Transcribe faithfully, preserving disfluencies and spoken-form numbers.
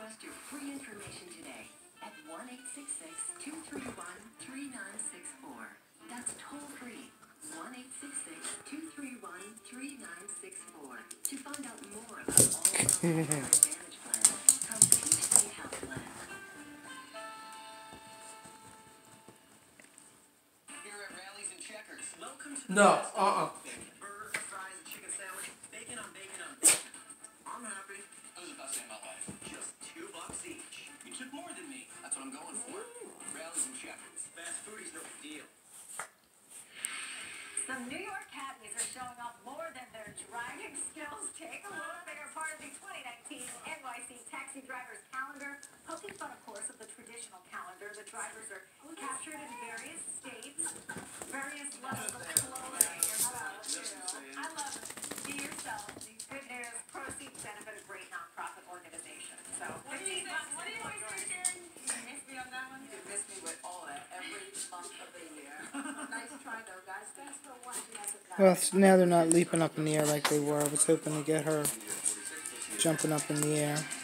Request your free information today at one eight six six, two three one, three nine six four. That's toll free. one eight six six, two three one, three nine six four. To find out more about all of our Advantage plans from Peach State Health Plan. Here at Rallies and Checkers. Welcome to the No, uh-uh. burger, fries, and chicken sandwich. Bacon on bacon on bacon. I'm happy. That was the best day of my life. Just two bucks each. You took more than me. That's what I'm going for. Rallies and Checkers. Fast foodie's no big deal. Some New York caddies are showing off more than their driving skills. Take a look. They are part of the twenty nineteen N Y C Taxi Drivers Calendar. Poking fun, of course, of the traditional calendar. The drivers are captured in various states, various levels of clothing. I love it. Be yourself. Good news. Proceeds benefit a great nonprofit organization. So, what do you think? What do you always say, Sharon? You missed me on that one? You miss me with all that every month of the year. Nice try though, guys. Thanks for watching us. Well, now they're not leaping up in the air like they were. I was hoping to get her jumping up in the air.